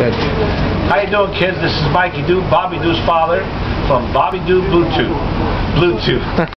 Good. How you doing, kids? This is Mikey Doo, Bobby Doo's father, from Bobby Doo Bluetooth.